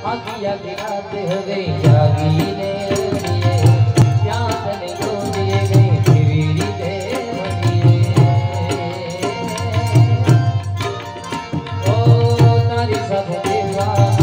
आखिया गिराते हुए जागी ने प्यास ने को दिए गए फिरी दे ओ तारी सब देवा